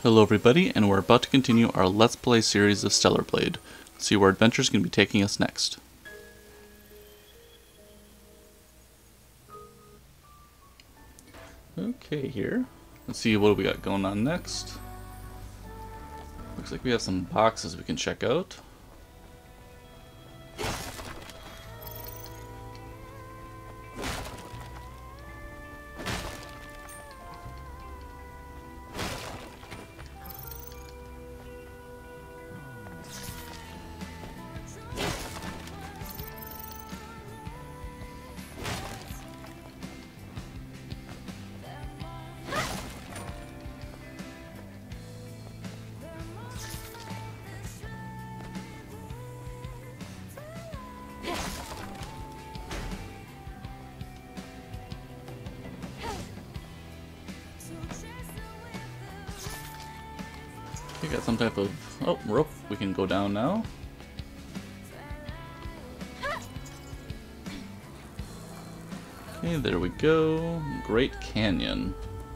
Hello everybody, and we're about to continue our Let's Play series of Stellar Blade. Let's see where adventure's going to be taking us next. Okay, here. Let's see what we got going on next. Looks like we have some boxes we can check out. We got some type of rope we can go down now. Okay, there we go. Great Canyon.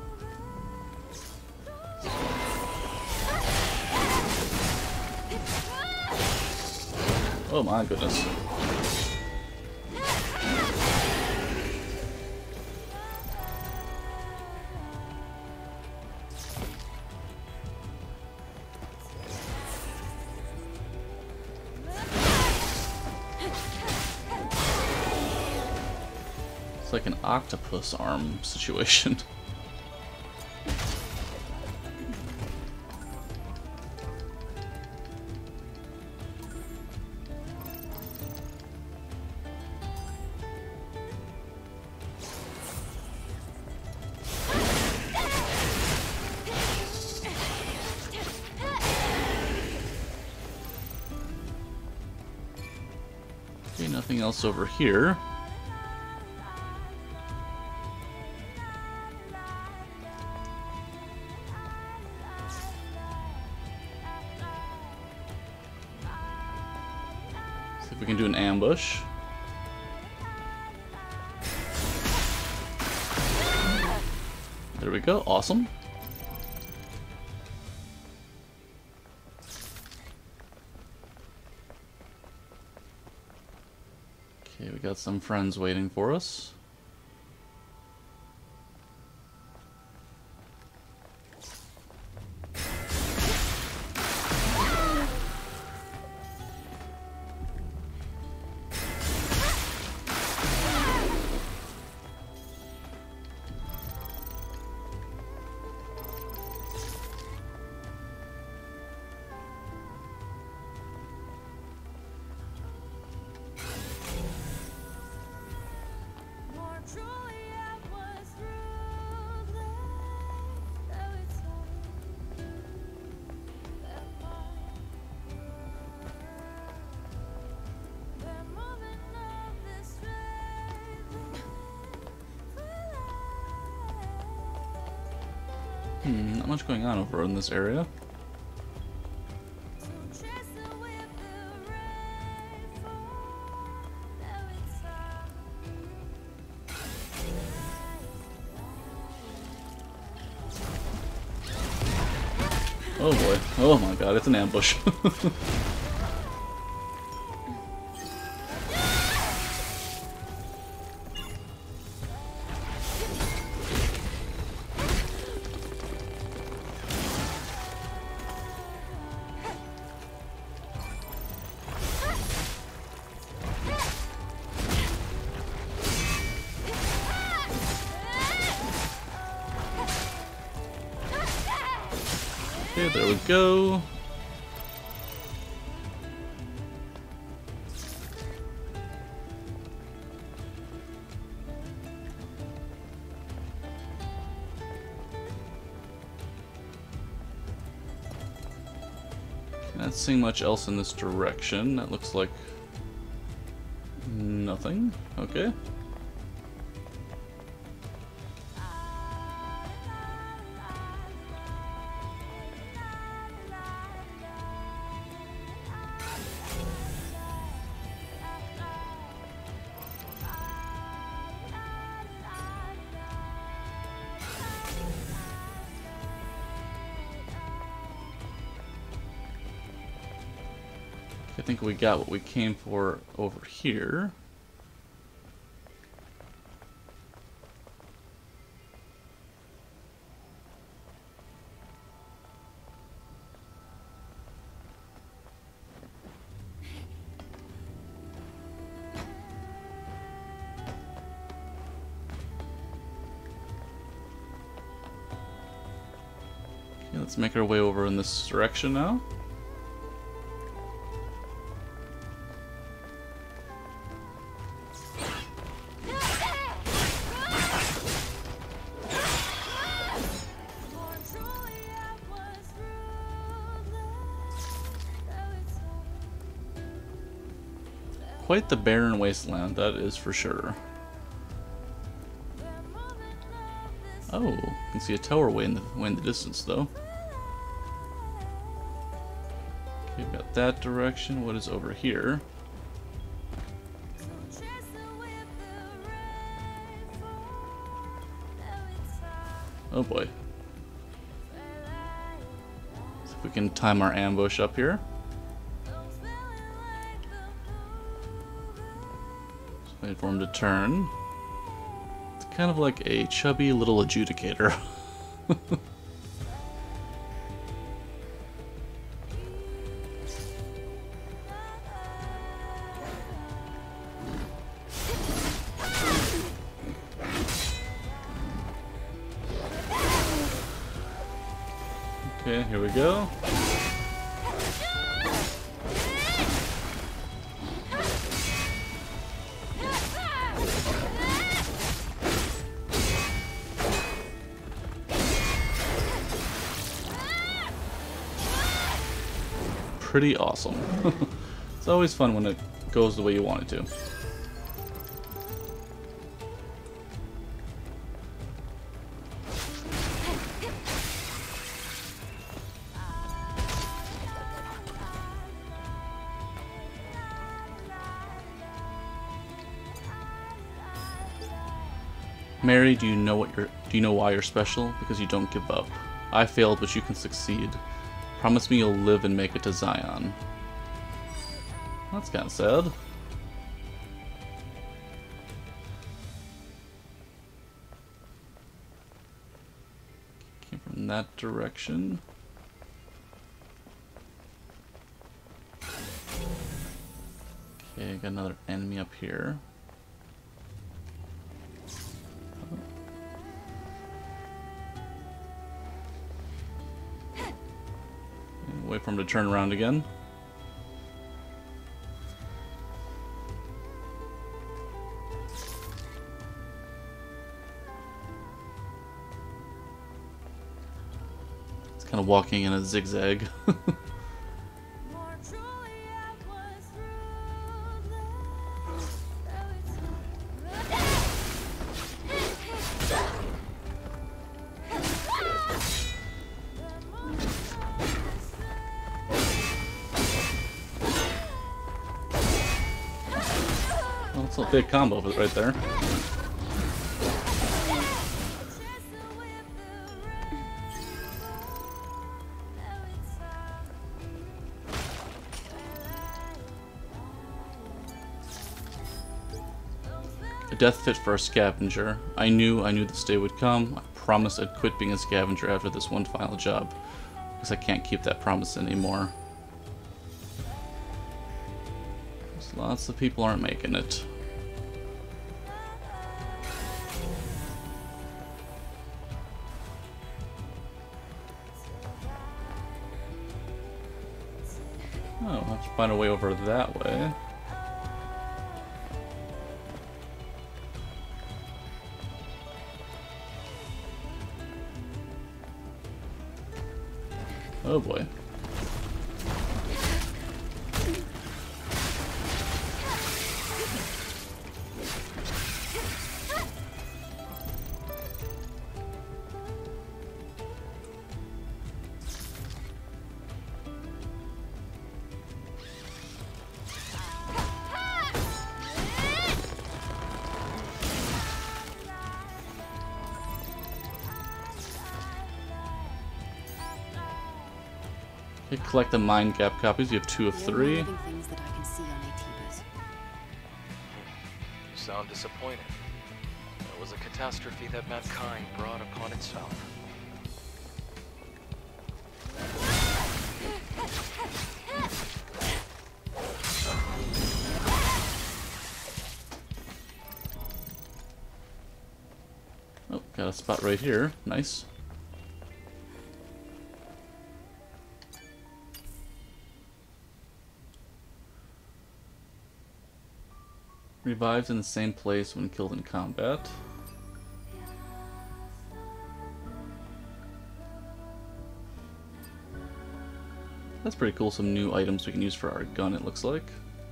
Oh my goodness. It's like an octopus arm situation. Okay, nothing else over here. See if we can do an ambush. There we go, awesome. Okay, we got some friends waiting for us. Not much going on over in this area. Oh boy. Oh my god, it's an ambush. Okay, there we go. Not seeing much else in this direction. That looks like nothing. Okay. I think we got what we came for over here. Okay, let's make our way over in this direction now. Quite the barren wasteland, that is for sure. Oh, you can see a tower way in the distance, though. Okay, we've got that direction. What is over here? Oh boy. See if we can time our ambush up here. Wait for him to turn. It's kind of like a chubby little adjudicator. Okay, here we go. Pretty awesome. It's always fun when it goes the way you want it to. Mary, do you know why you're special? Because you don't give up. I failed, but you can succeed. Promise me you'll live and make it to Zion. That's kind of sad. Came from that direction. Okay, got another enemy up here. Wait for him to turn around again. It's kind of walking in a zigzag. That's a big combo right there. A death fit for a scavenger. I knew this day would come. I promised I'd quit being a scavenger after this one final job, because I can't keep that promise anymore. Lots of people aren't making it. Oh, I'll have to find a way over that way. Oh boy. Okay, collect the mind gap copies. You have 2 of 3. Things that I can see on Naytibas. You sound disappointed. It was a catastrophe that mankind brought upon itself. Oh, got a spot right here. Nice. Revives in the same place when killed in combat. That's pretty cool. Some new items we can use for our gun, it looks like.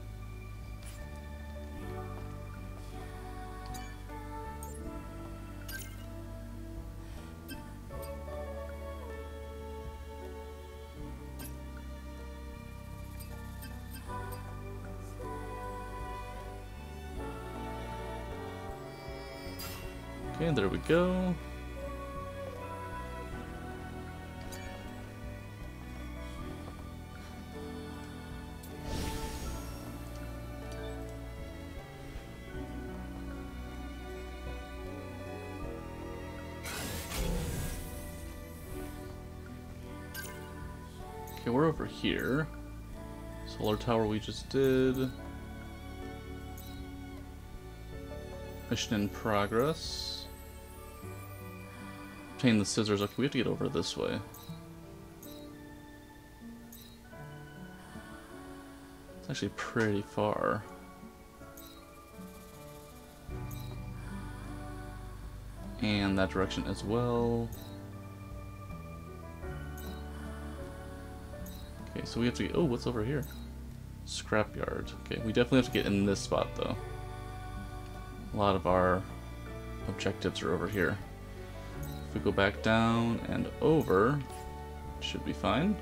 Okay, there we go. Okay, we're over here. Solar tower we just did. Mission in progress. Obtain the scissors. Okay, we have to get over this way. It's actually pretty far. And that direction as well. Okay, so we have to get... Oh, what's over here? Scrapyard. Okay, we definitely have to get in this spot, though. A lot of our objectives are over here. If we go back down and over, should be fine.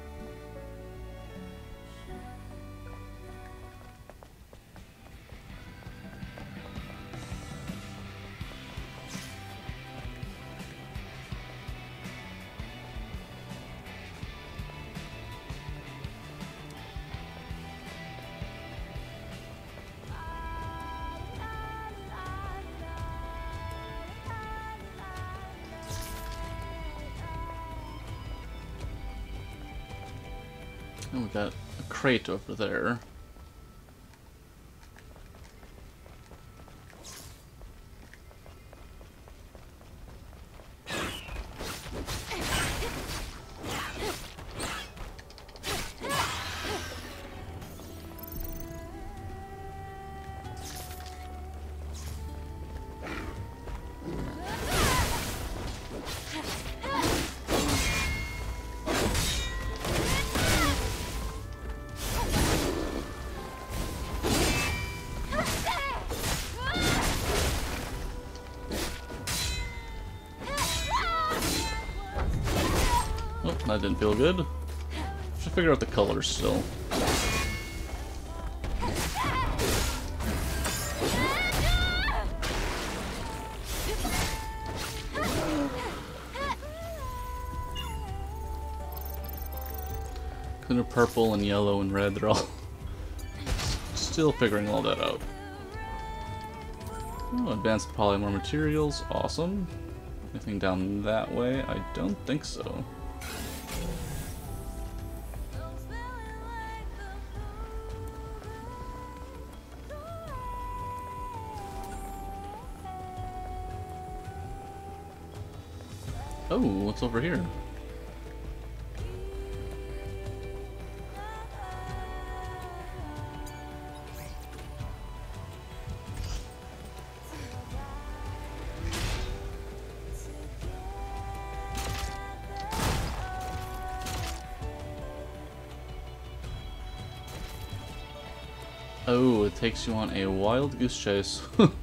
And we got a crate over there. Oh, that didn't feel good. Should figure out the colors still. Kind of purple and yellow and red, they're all still figuring all that out. Oh, advanced polymer materials, awesome. Anything down that way? I don't think so. Oh, what's over here? Oh, it takes you on a wild goose chase.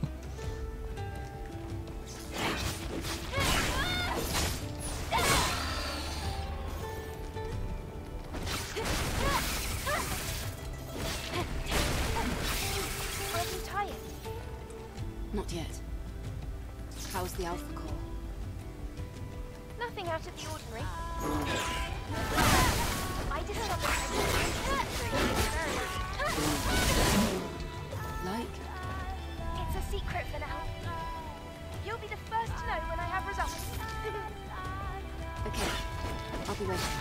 Not yet. How's the Alpha Core? Nothing out of the ordinary. I Like? It's a secret for now. You'll be the first to know when I have results. Okay, I'll be waiting.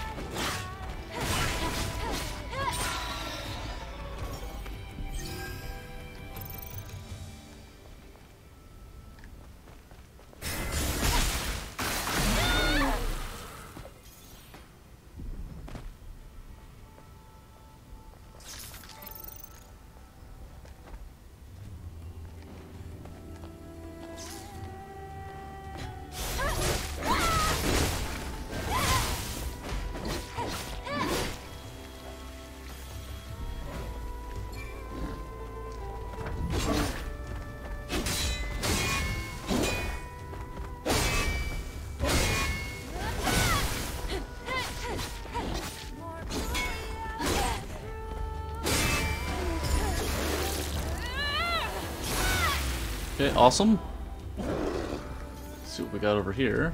Okay, awesome. Let's see what we got over here.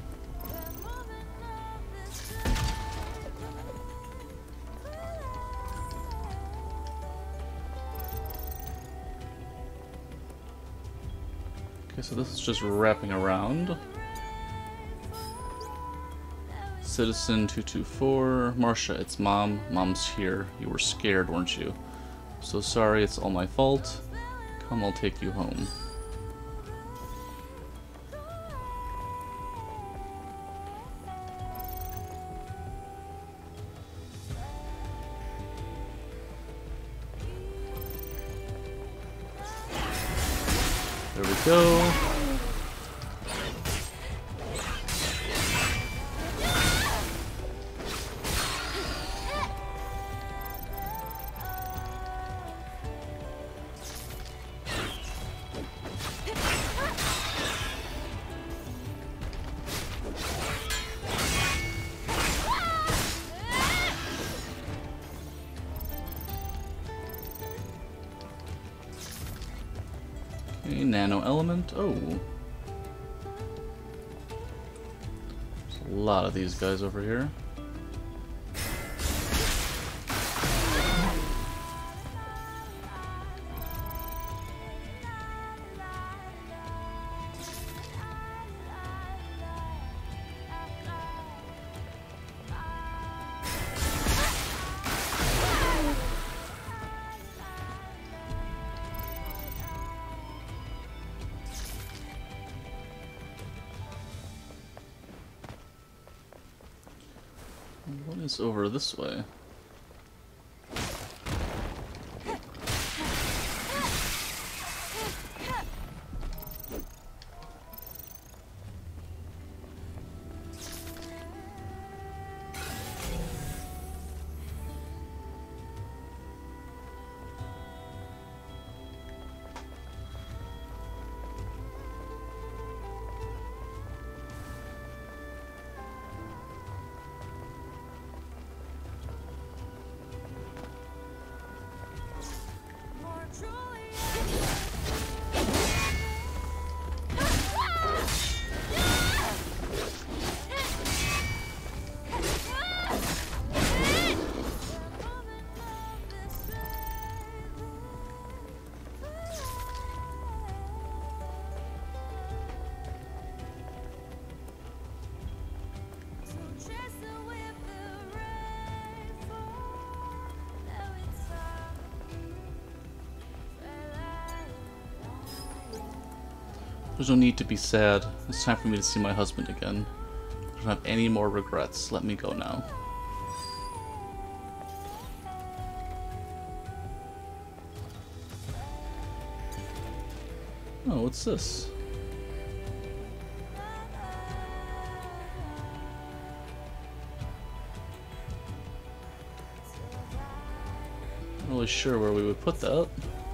Okay, so this is just wrapping around. Citizen 224, Marcia, it's Mom. Mom's here. You were scared, weren't you? So sorry, it's all my fault. Come, I'll take you home. There we go. Okay, nano element. Oh. There's a lot of these guys over here. What is over this way? There's no need to be sad. It's time for me to see my husband again. I don't have any more regrets. Let me go now. Oh, what's this? Not really sure where we would put that.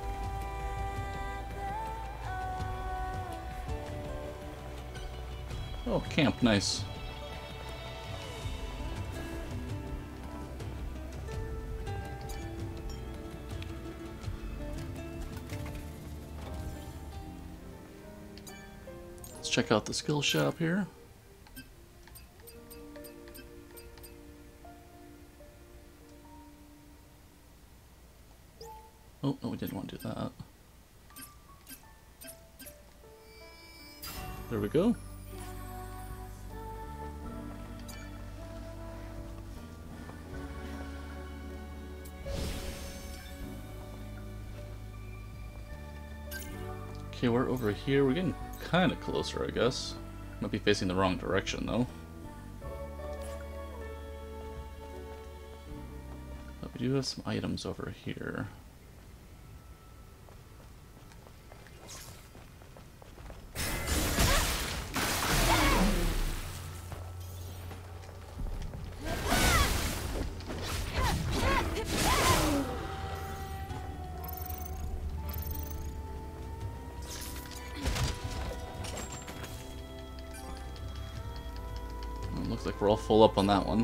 Oh, camp, nice. Let's check out the skill shop here. Oh, no, we didn't want to do that. There we go. Okay, we're over here. We're getting kind of closer, I guess. Might be facing the wrong direction, though. But we do have some items over here. Looks like we're all full up on that one.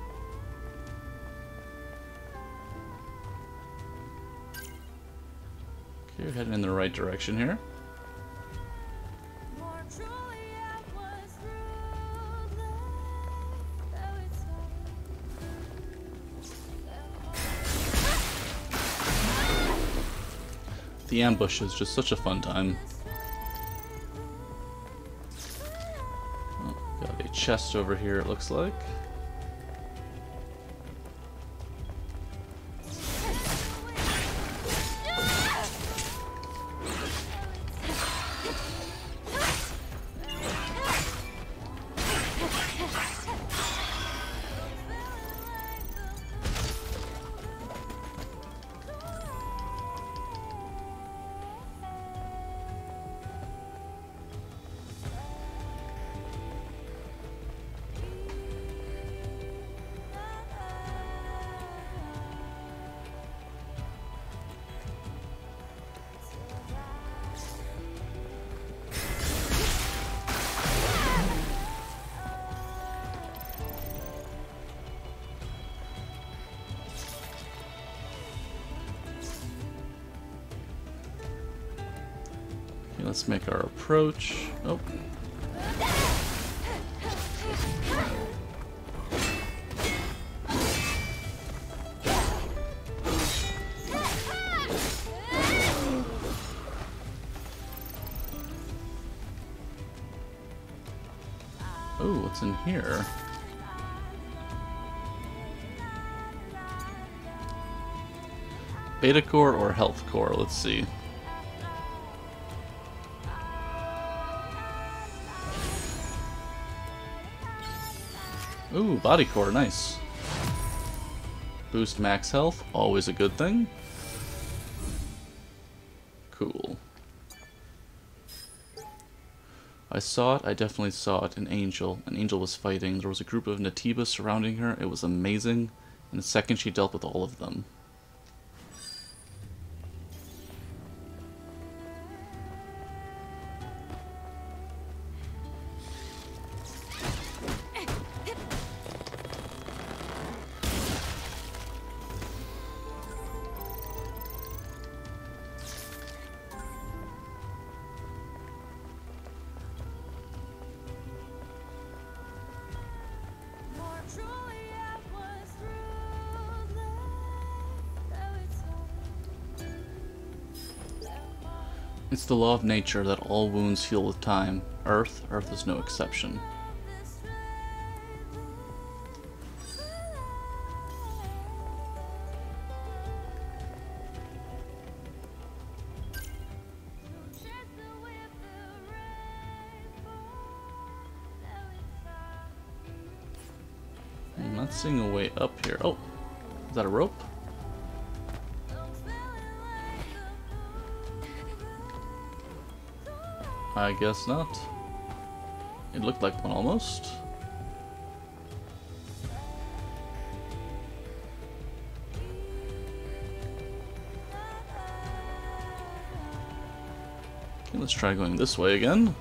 Okay, we're heading in the right direction here. The ambush is just such a fun time. Got a chest over here, it looks like. Okay, let's make our approach. Oh. Oh, what's in here? Beta core or health core? Let's see. Ooh, body core, nice. Boost max health, always a good thing. Cool. I saw it, I definitely saw it, an angel. An angel was fighting. There was a group of Naytiba surrounding her. It was amazing. In a second, she dealt with all of them. It's the law of nature that all wounds heal with time. Earth is no exception. I'm not seeing a way up here. Oh, is that a rope? I guess not. It looked like one almost. Okay, let's try going this way again.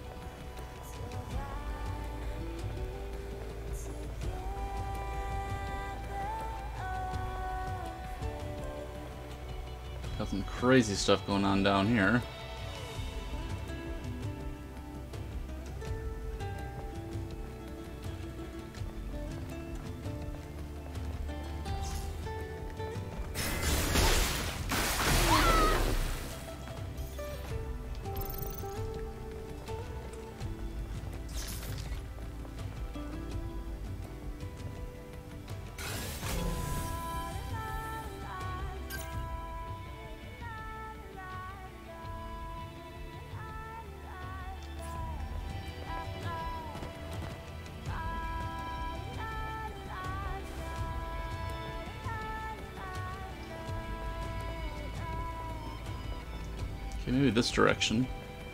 Got some crazy stuff going on down here. Okay, maybe this direction.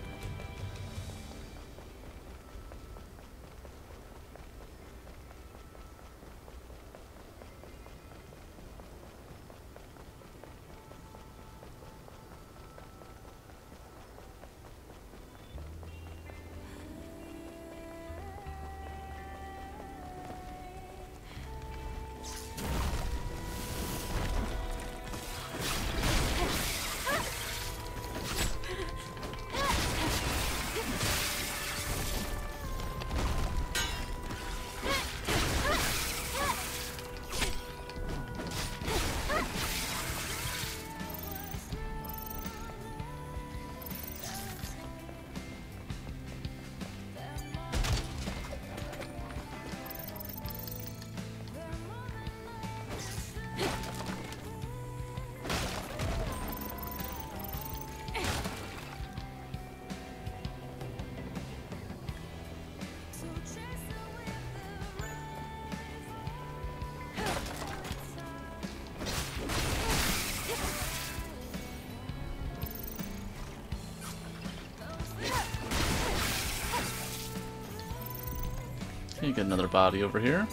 You get another body over here.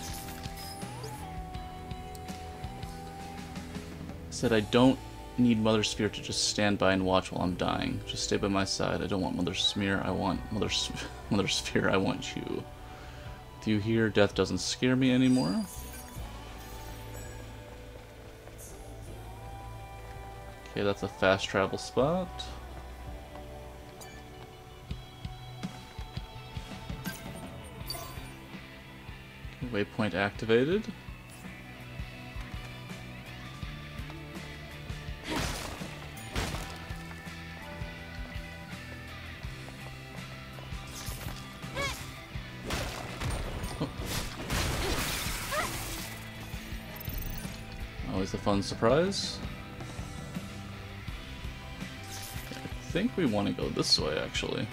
Said I don't need Mother Sphere to just stand by and watch while I'm dying. Just stay by my side. I don't want Mother Smear. I want Mother Sphere. I want you. Do you hear? Death doesn't scare me anymore. Okay, that's a fast travel spot. Waypoint activated. Oh. Always a fun surprise. I think we want to go this way, actually.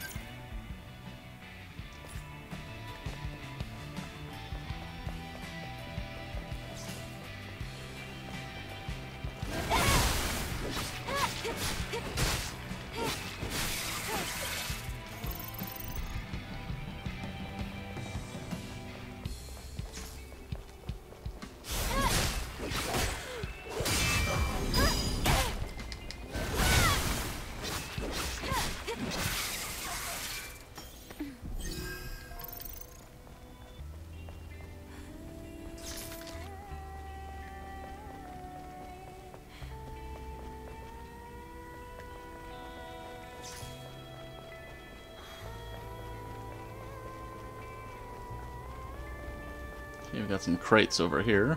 Okay, we've got some crates over here.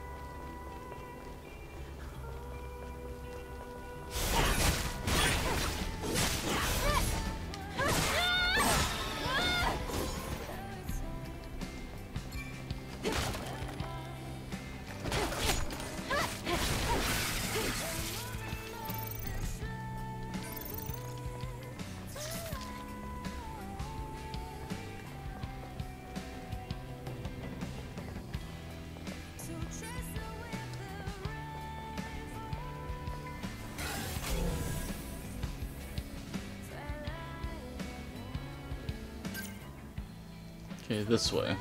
Okay, this way.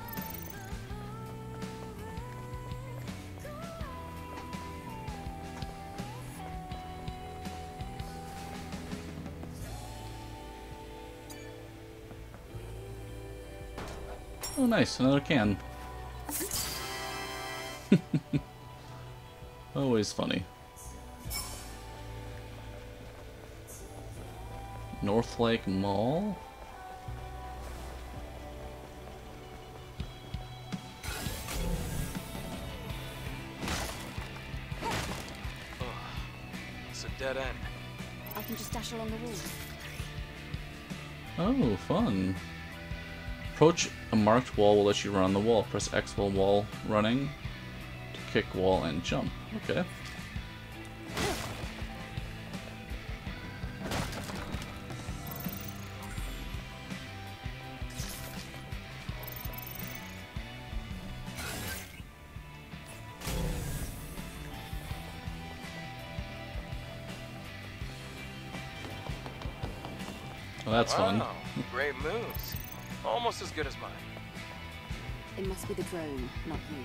Oh, nice, another can. Always funny. North Lake Mall? It's a dead end. I can just dash along the wall. Oh, fun. Approach a marked wall will let you run on the wall. Press X while wall running to kick wall and jump. Okay. Well, that's fun. Wow, great moves. Almost as good as mine. It must be the drone, not you.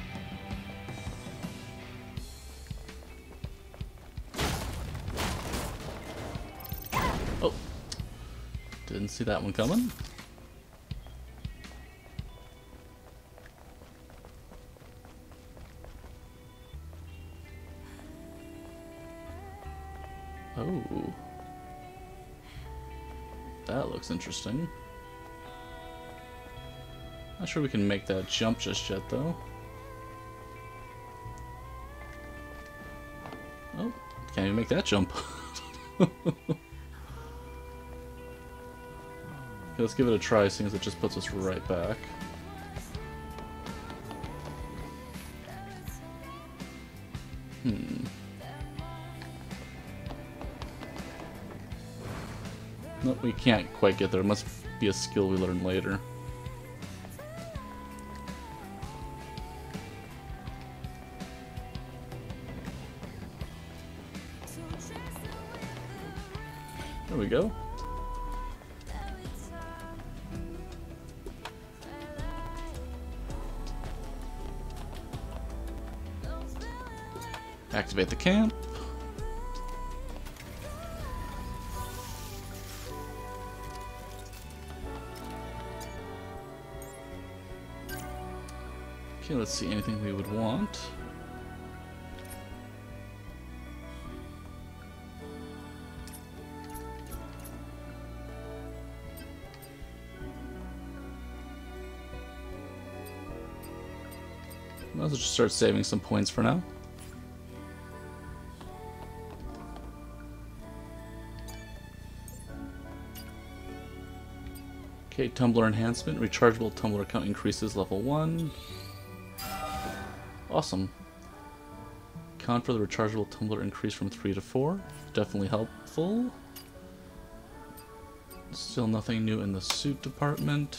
Oh. Didn't see that one coming. Oh. That looks interesting. Not sure we can make that jump just yet, though. Oh, can't even make that jump. Okay, let's give it a try, seeing as it just puts us right back. Nope, we can't quite get there. It must be a skill we learn later. There we go. Activate the camp. Okay, let's see, anything we would want. Might as well just start saving some points for now. Okay, tumbler enhancement. Rechargeable tumbler count increases level 1. Awesome. Count for the rechargeable tumbler increased from 3 to 4. Definitely helpful. Still nothing new in the suit department.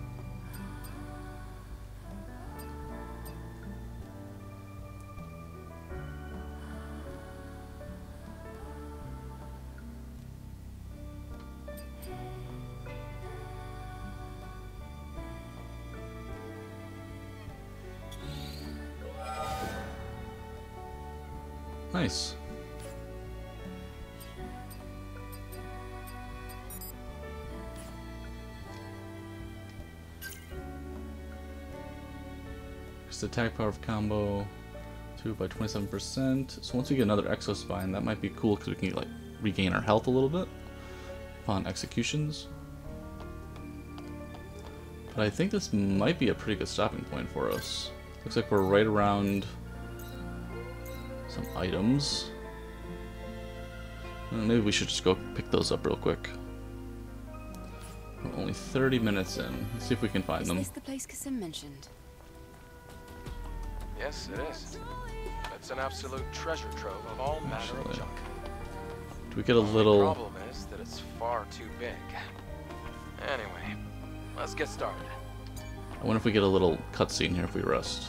Nice. Increase the attack power of combo 2 by 27%. So once we get another exo spine, that might be cool because we can like regain our health a little bit upon executions. But I think this might be a pretty good stopping point for us. Looks like we're right around some items. Maybe we should just go pick those up real quick. We're only 30 minutes in. Let's see if we can find them. Is this the place Kassim mentioned? Yes, it is. It's an absolute treasure trove of all manner of junk. Do we get a The little... problem is that it's far too big. Anyway, let's get started. I wonder if we get a little cutscene here if we rest.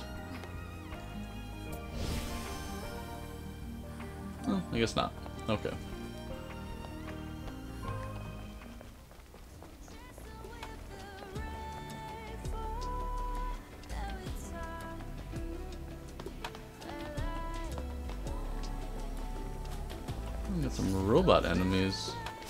Oh, I guess not. Okay. We got some robot enemies.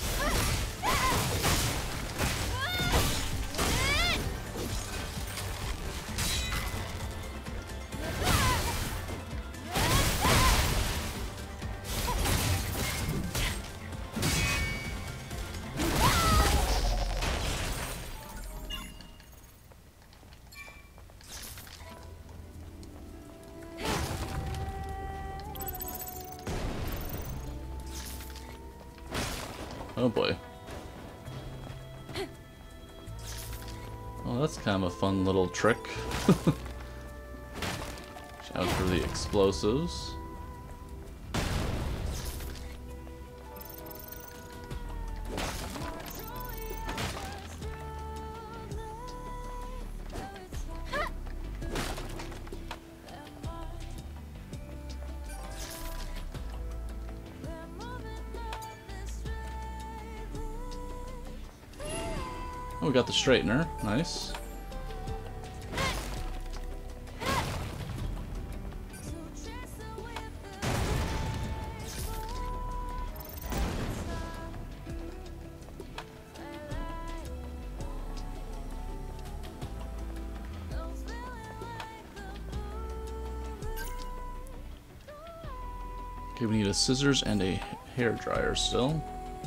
Oh boy. Well, that's kind of a fun little trick. Shout out for the explosives. Oh, we got the straightener. Nice. Okay, we need a scissors and a hair dryer still.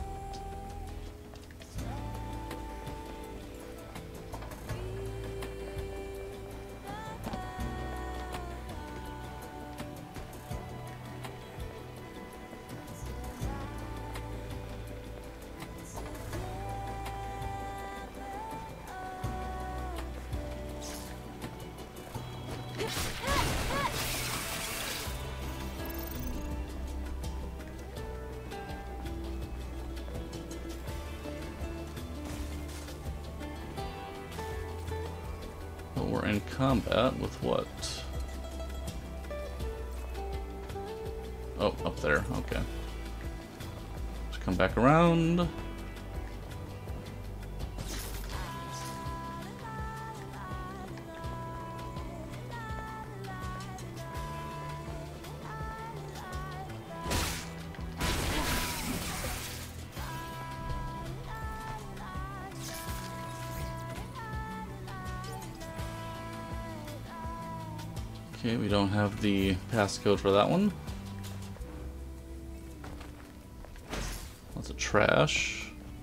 We're in combat with what? Oh, up there. Okay. Just come back around. Okay, we don't have the passcode for that one. Lots of trash.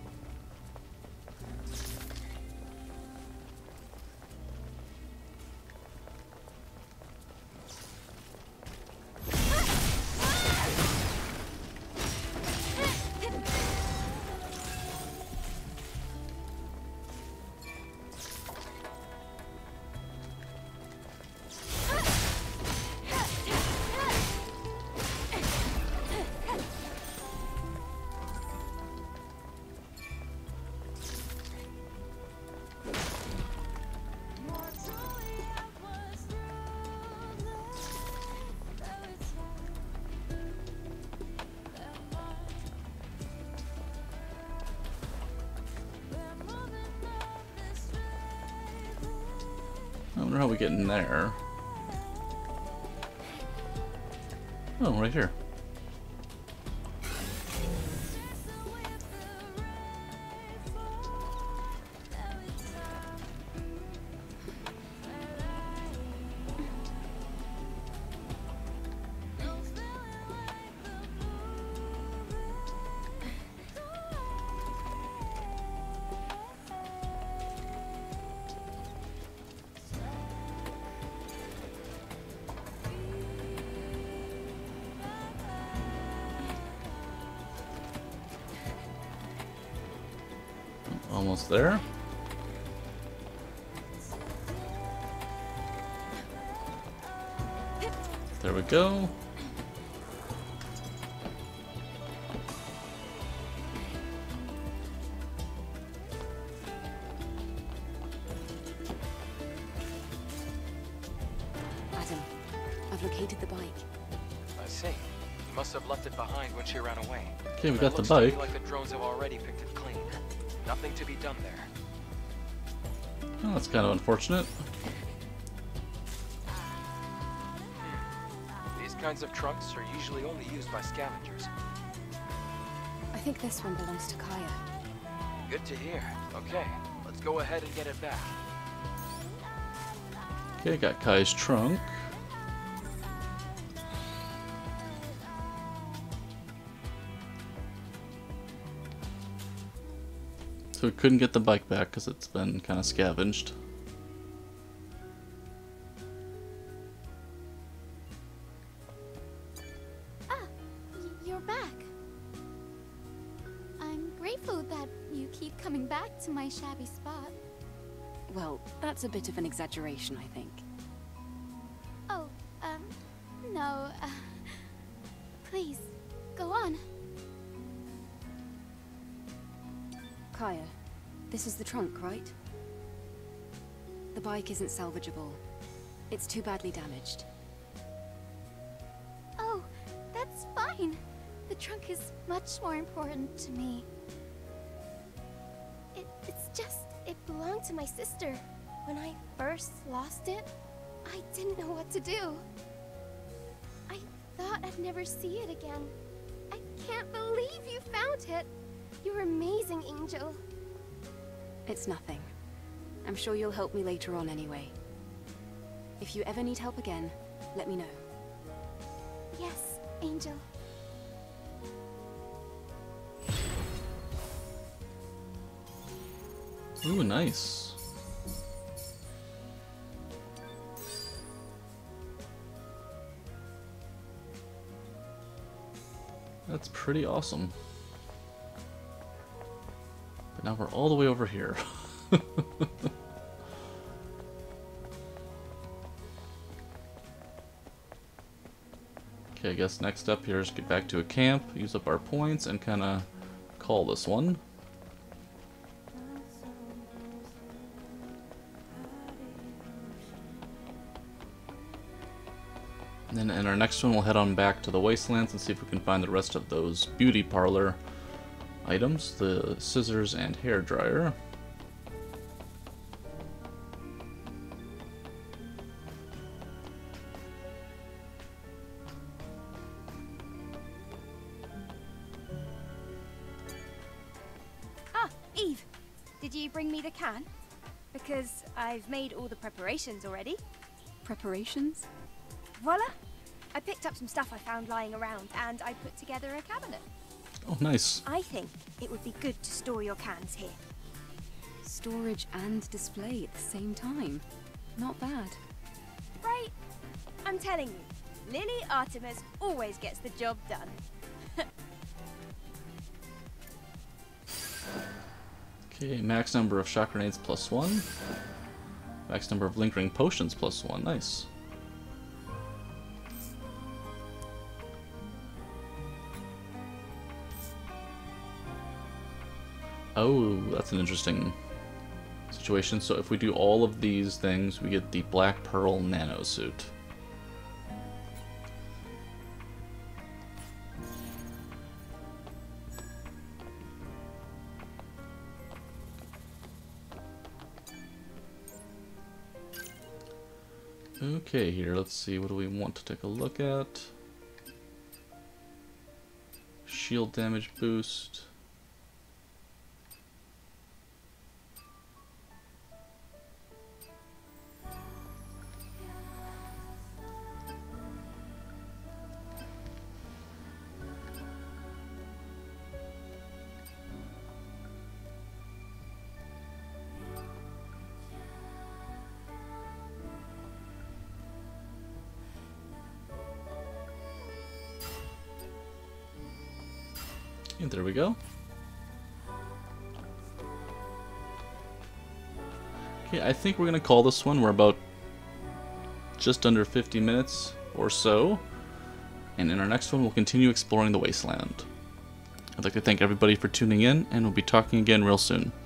I wonder how we get in there. Oh, right here. Almost there. There we go. Adam, I've located the bike. I see. You must have left it behind when she ran away. Okay, we But got it the looks to me bike. like the drones have already picked it clean. Nothing to be done there. Oh, that's kind of unfortunate. These kinds of trucks are usually only used by scavengers. I think this one belongs to Kaya. Good to hear. Okay, let's go ahead and get it back. Okay, got Kai's trunk. So we couldn't get the bike back because it's been kind of scavenged. You're back. I'm grateful that you keep coming back to my shabby spot. Well, that's a bit of an exaggeration, I think. Oh, no, please, go on. Kaya, this is the trunk, right? The bike isn't salvageable. It's too badly damaged. Oh, that's fine. The trunk is much more important to me. It's just It belonged to my sister. When I first lost it, I didn't know what to do. I thought I'd never see it again. I can't believe you found it. You're amazing, Angel. It's nothing. I'm sure you'll help me later on anyway. If you ever need help again, let me know. Yes, Angel. Ooh, nice. That's pretty awesome. But now we're all the way over here. Okay, I guess next step here is get back to a camp, use up our points, and kind of call this one. And then in our next one, we'll head on back to the Wastelands and see if we can find the rest of those beauty parlor items, the scissors and hair dryer. Ah, Eve, did you bring me the can? Because I've made all the preparations already. Preparations? Voila! I picked up some stuff I found lying around and I put together a cabinet. Oh, nice. I think it would be good to store your cans here. Storage and display at the same time. Not bad. Right? I'm telling you, Lily Artemis always gets the job done. Okay, max number of shock grenades +1. Max number of lingering potions +1. Nice. Oh, that's an interesting situation. So if we do all of these things, we get the Black Pearl Nano Suit. Okay, here, let's see, what do we want to take a look at? Shield damage boost. And there we go. Okay, I think we're gonna call this one. We're about just under 50 minutes or so. And in our next one, we'll continue exploring the Wasteland. I'd like to thank everybody for tuning in, and we'll be talking again real soon.